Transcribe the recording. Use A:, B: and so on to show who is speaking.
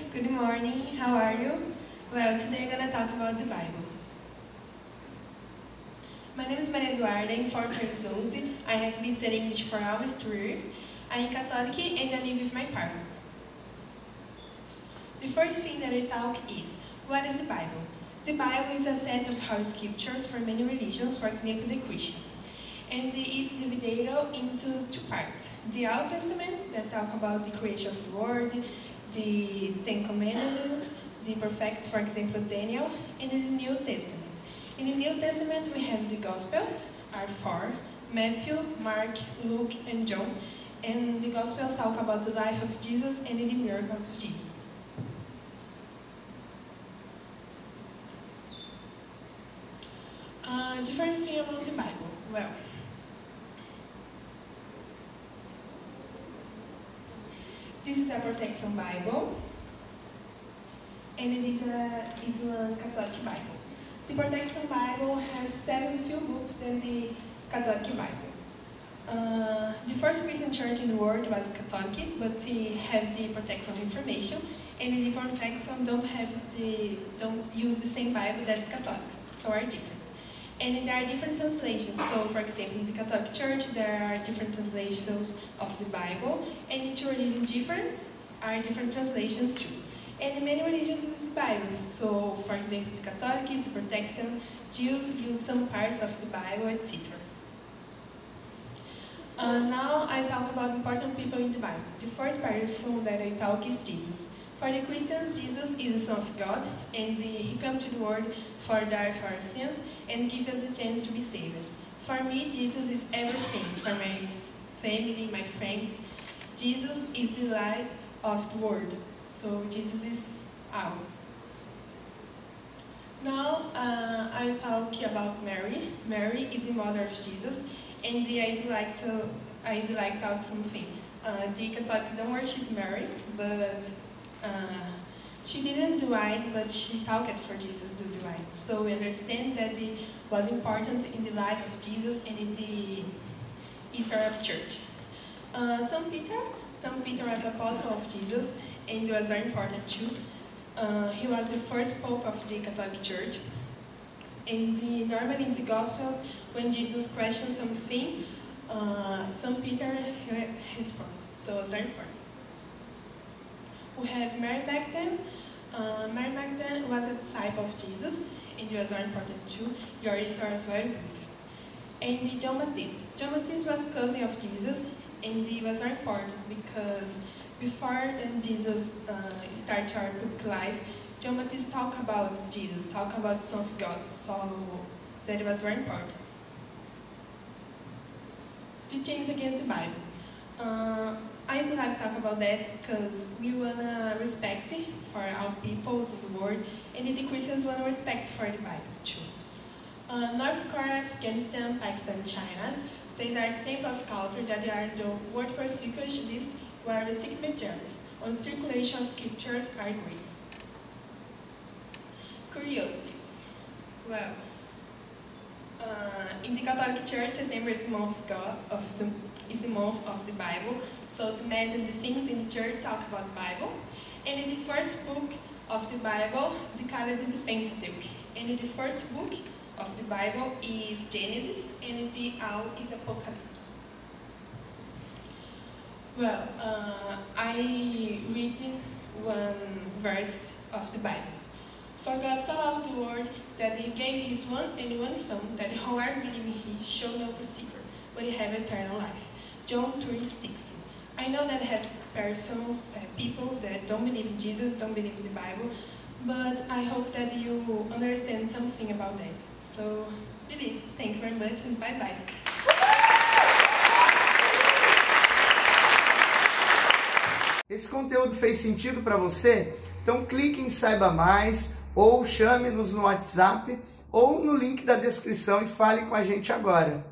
A: good morning, how are you? Well, today I'm going to talk about the Bible. My name is Maria Eduarda, I'm 4 years old. I have been studying English for almost 2 years. I am Catholic and I live with my parents. The first thing that I talk is, what is the Bible? The Bible is a set of holy scriptures for many religions, for example the Christians. And it's divided into 2 parts. The Old Testament, that talk about the creation of the world, the 10 Commandments, the prophets, for example Daniel, and the New Testament. In the New Testament we have the Gospels, are 4, Matthew, Mark, Luke, and John. And the Gospels talk about the life of Jesus and the miracles of Jesus. Different thing about the Bible. Well, this is a protection Bible, and it is a Catholic Bible. The protection Bible has 7 few books than the Catholic Bible. The first Christian church in the world was Catholic, but they have the protection information, and the protection don't use the same Bible that Catholics, so are different. And there are different translations. So, for example, in the Catholic Church, there are different translations of the Bible, and each religion are different translations too. And in many religions use the Bible. So, for example, the Catholics, the Protestant, Jews use some parts of the Bible, etc. Now I talk about important people in the Bible. The first person that I talk is Jesus. For the Christians, Jesus is the Son of God, and He came to the world for die for our sins and give us the chance to be saved. For me, Jesus is everything. For my family, my friends, Jesus is the light of the world. So Jesus is our. Now I talk about Mary. Mary is the mother of Jesus, and I'd like to talk something. The Catholics don't worship Mary, but she didn't do it, but she talked for Jesus to do it. So we understand that it was important in the life of Jesus and in the history of church. Saint Peter was apostle of Jesus, and he was very important too. He was the first pope of the Catholic Church. And normally in the Gospels, when Jesus questions something, Saint Peter responds. So it's very important. We have Mary Magdalene. Mary Magdalene was a disciple of Jesus, and he was very important too. Your story is very brief. And John Baptist. John Baptist was cousin of Jesus, and he was very important because before Jesus started our public life, John Baptist talked about Jesus, talked about the Son of God, so that was very important. The change against the Bible. I'd like to talk about that because we want to respect for our peoples in the world, and the Christians want to respect for the Bible too. North Korea, Afghanistan, Pakistan, China, these are examples of culture that are the world persecution list where the signatories on circulation of scriptures are great. Curiosities. Well, in the Catholic Church, September is the month of the Bible. So the Mass and the things in the church talk about the Bible. And in the first book of the Bible, the calendar is the Pentateuch. And in the first book of the Bible is Genesis, and in the All is Apocalypse. Well, I read one verse of the Bible. For God so loved the world that He gave His one and only Son, that whoever believes in Him shall not be secret, but He have eternal life. John 3:16. I know that I have persons, people that don't believe in Jesus, don't believe in the Bible, but I hope that you understand something about that. So, believe. Thank you very much, and bye-bye.
B: Esse conteúdo fez sentido para você? Então clique em Saiba Mais, ou chame-nos no WhatsApp, ou no link da descrição e fale com a gente agora.